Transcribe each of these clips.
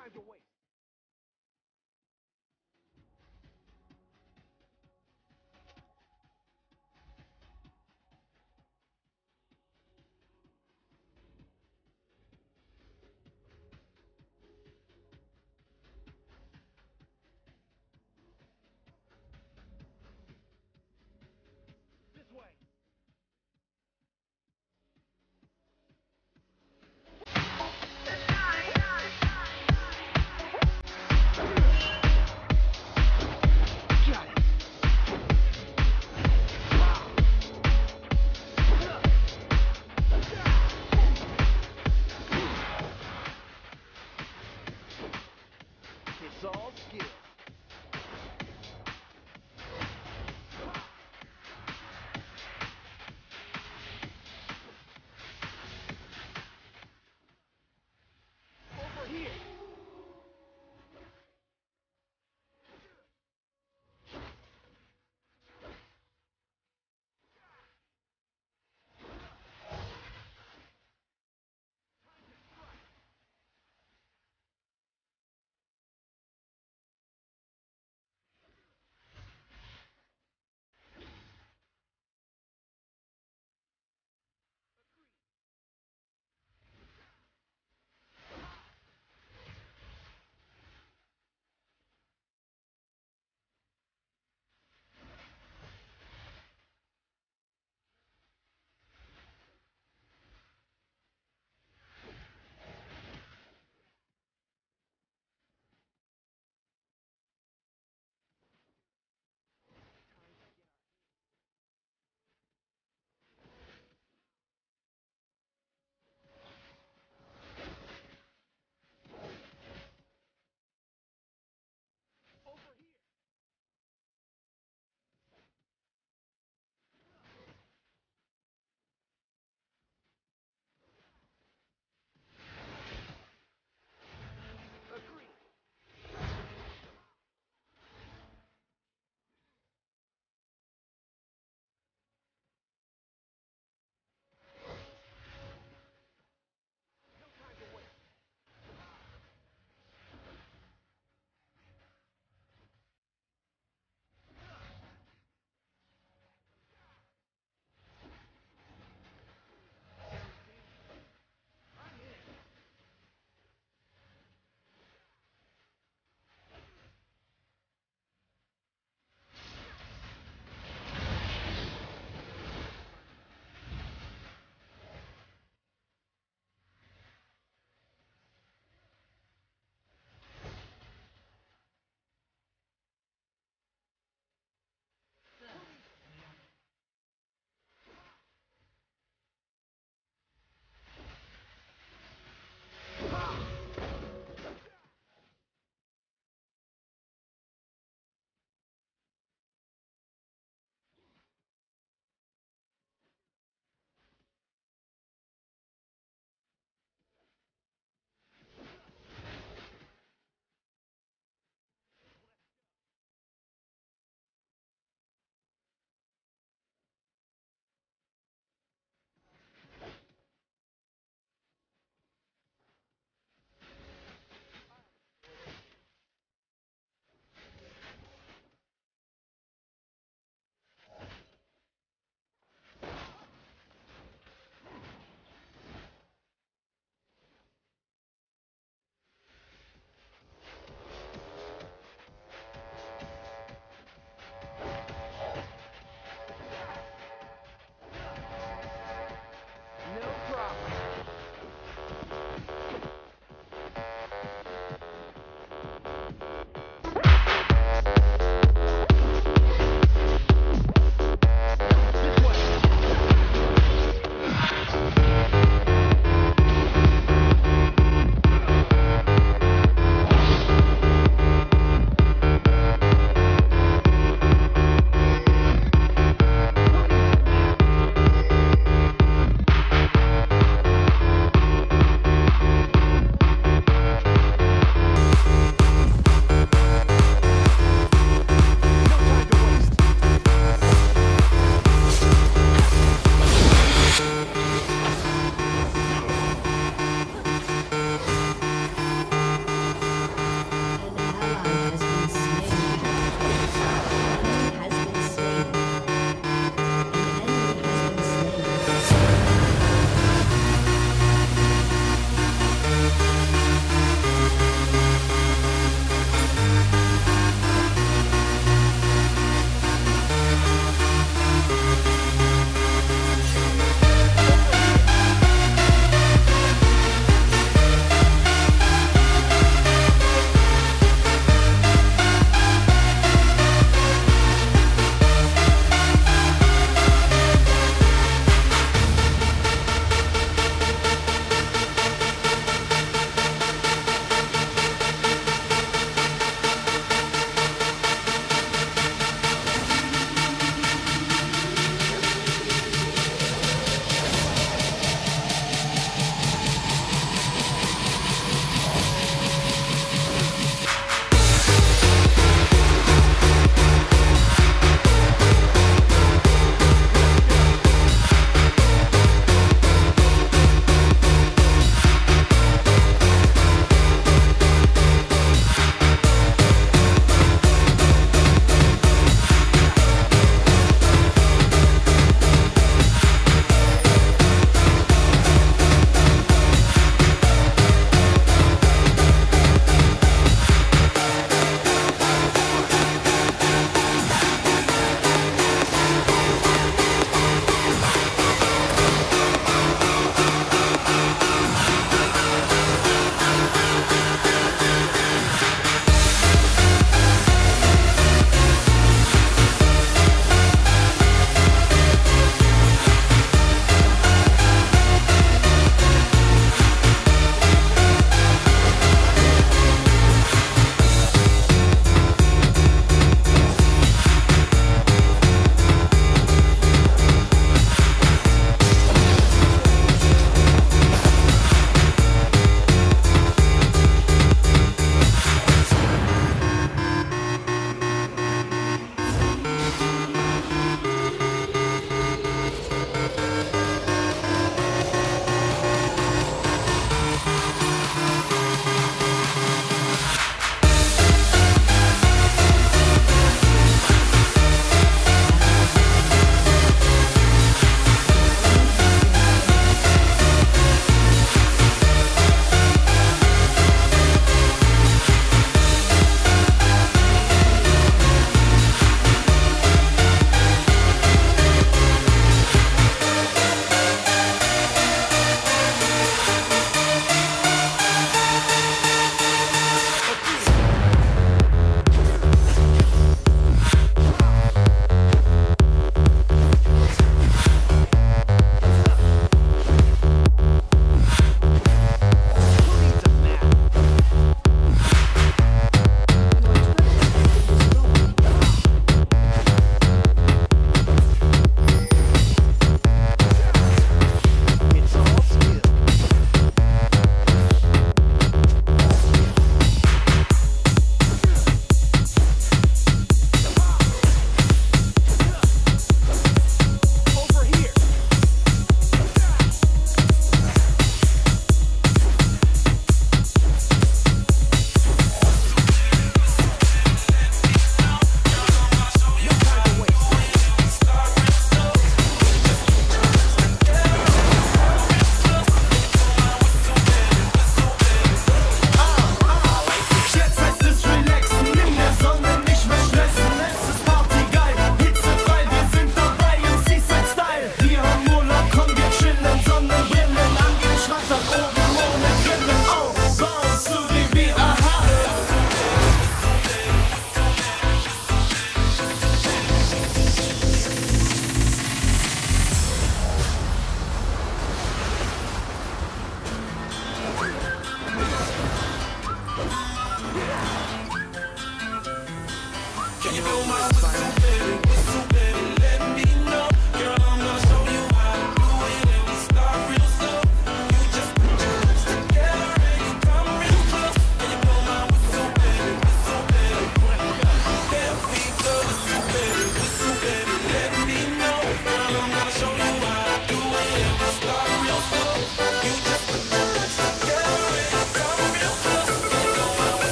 time's a waste. This way.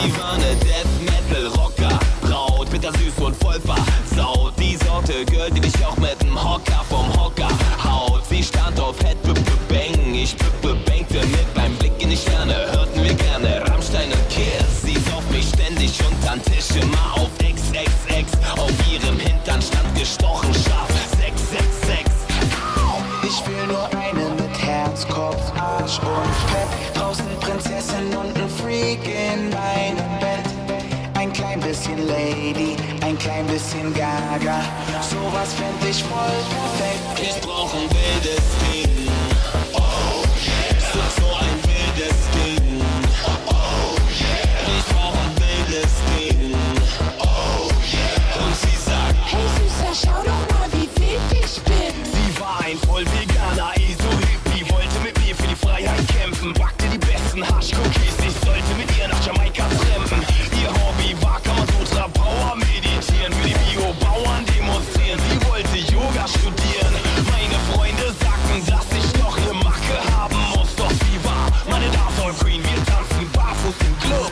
Sie war ne Death Metal Rocker Braut, bittersüß und voll versaut. Die Sorte Girl, die dich auch mit dem Hocker vom Hocker haut. Sie stand auf Head Bang, ich bangte mit beim Blick in die Sterne. Hörten wir gerne Rammstein und Kiss. Sie sauf mich ständig untern Tisch, immer auf XXX. Auf ihrem Hintern stand gestochen scharf 666. Ich will nur eine mit Herz, Kopf, Arsch und Fett. Draußen Prinzessin und ein Freak in meinem Bett. Ein klein bisschen Lady, ein klein bisschen Gaga. Sowas find ich voll perfekt. Ich brauch ein wildes Ding. Oh yeah. So ein wildes Ding. Oh yeah. Ich brauch ein wildes Ding. Oh yeah. Und sie sagt: Hey Süßer, schau doch mal, wie wild ich bin. Sie war ein voll veganer ESO-Hippie, wollte mit mir für die Freiheit kämpfen, backte die besten Hasch-Cookies, ich sollte mit ihr nach Jamaika trampen. Ihr Hobby war Kamasutra, Power meditieren, für die Bio-Bauern demonstrieren. Sie wollte Yoga studieren. Meine Freunde sagten, dass ich doch ne Macke haben muss, doch sie war meine Dancehall Queen. Wir tanzen barfuß im Club.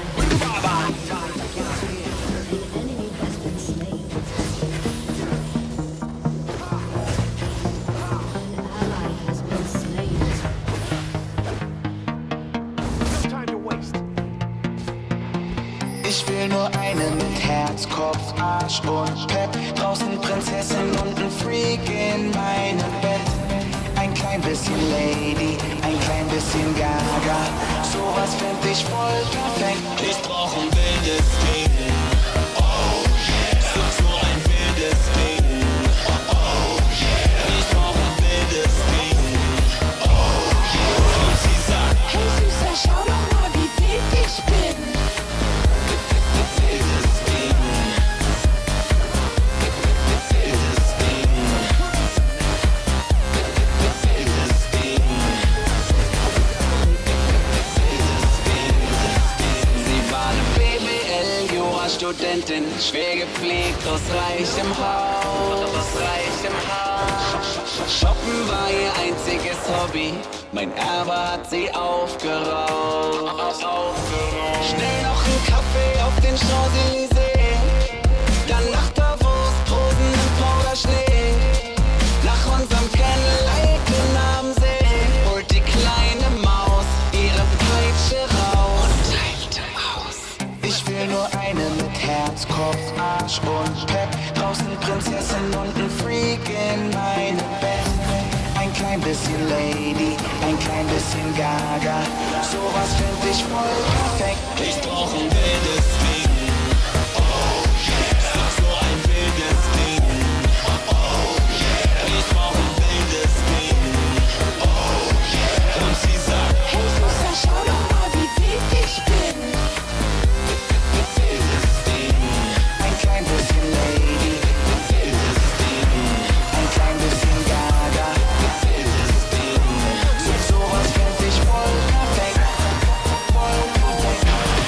No time to waste. Ich will nur eine mit Herz, Kopf, Arsch und Pep. Draußen Prinzessin und ein Freak in meinem Bett. Ein klein bisschen Lady, ein klein bisschen Gaga. Sowas find ich voll perfekt. Ich brauch ein wildes Ding. Oh yeah. So ein wildes Ding. Oh yeah. Ich brauch ein wildes Ding. Oh yeah. Und sie sagt: Hey Süßer, schau doch mal, wie wild ich bin. wildes Ding. Wildes Ding. Wildes Ding. Sie war eine BWL-Jura-Studentin, schwer gepflegt, aus reichem Haus. Shoppen war ihr einziges Hobby, mein Erbe hat sie aufgeraucht. Schnell noch ein Kaffee auf den Champs-Élysées, dann nach Davos, Posen im Powderschnee. Nach unserem Kennenlernen am See holt die kleine Maus ihre Peitsche raus und teilte aus. Ich will nur eine mit Herz, Kopf, Arsch und Pep. Draußen Prinzessin und ein Freak in meinem Bett. Ein klein bisschen Lady, ein klein bisschen Gaga. Sowas find ich voll perfekt. Ich brauch ein wildes Ding. Oh yeah. So ein wildes Ding. Oh yeah. Ich brauch ein wildes Ding. Oh yeah. Und sie sagt: Hey Süßer, schau doch mal, wie wild ich bin. wildes Ding. Ein klein bisschen Lady, Wildes Ding. ein klein bisschen Gaga. Wildes Ding. Sowas find ich voll perfekt. Voll perfekt.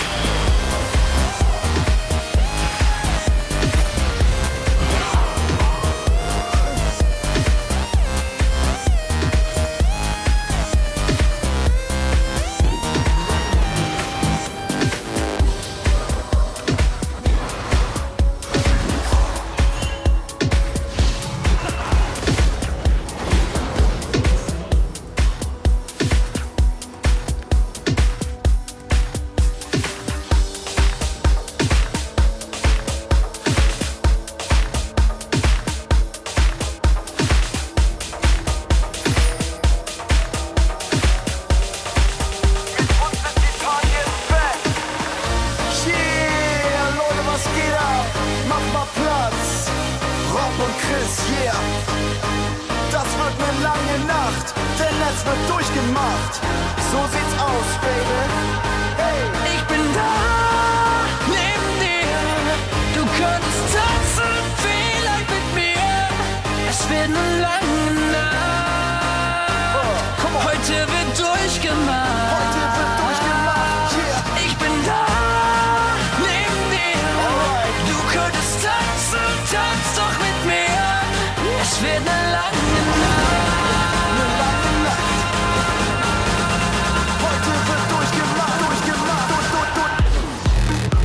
Yeah, Leute, was geht ab? Macht mal Platz. Rob und Chris, yeah. Das wird eine lange Nacht, denn es wird durchgemacht. So sieht's aus, Baby. Hey, Ich bin da, neben dir. Du könntest tanzen, vielleicht mit mir. Es wird eine lange Nacht. komm on. Heute wird durchgemacht. Heute wird durchgemacht, yeah. Ich bin da, neben dir. Alright. Du könntest tanzen, tanz doch mit mir. Es wird eine lange Nacht. Eine lange Nacht. Heute wird durchgemacht, durchgemacht, durch.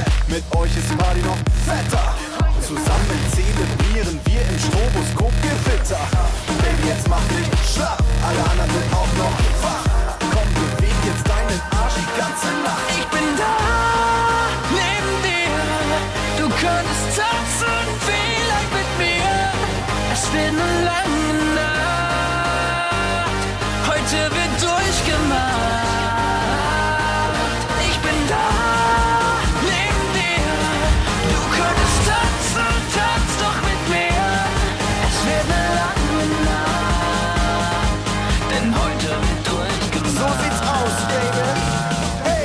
Mit euch ist Party noch fetter. Zusammen zelebrieren wir im Stroboskop-Gewitter. Baby, jetzt mach dich schlapp, alle anderen sind auch noch wach. Komm, beweg jetzt deinen Arsch die ganze Nacht. Ich bin da, neben dir. Du könntest tanzen, vielleicht mit mir. Es wird eine lange Nacht. Heute wird durchgemacht. Ich bin da, neben dir. Du könntest tanzen, tanz doch mit mir. Es wird eine lange Nacht. Denn heute wird durchgemacht. So sieht's aus, Baby. Hey!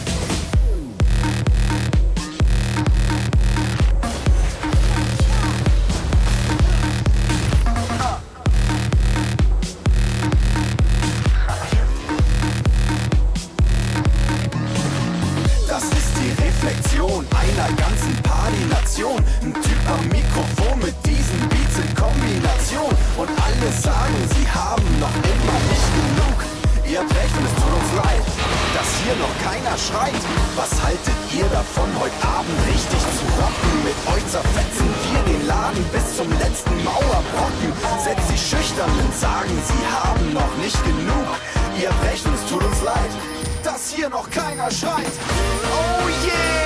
Das ist die Reflexion einer ganzen Party-Nation. Ein Typ am Mikrofon mit diesen Beats in Kombination. Und alle sagen, sie haben noch immer nicht genug. Ihr habt recht und es tut uns leid, dass hier noch keiner schreit. Was haltet ihr davon, heute Abend richtig zu rocken? Mit euch zerfetzen wir den Laden bis zum letzten Mauerbrocken. Selbst die Schüchternen sagen, sie haben noch nicht genug. Ihr habt recht und es tut uns leid, dass hier noch keiner schreit. Oh yeah!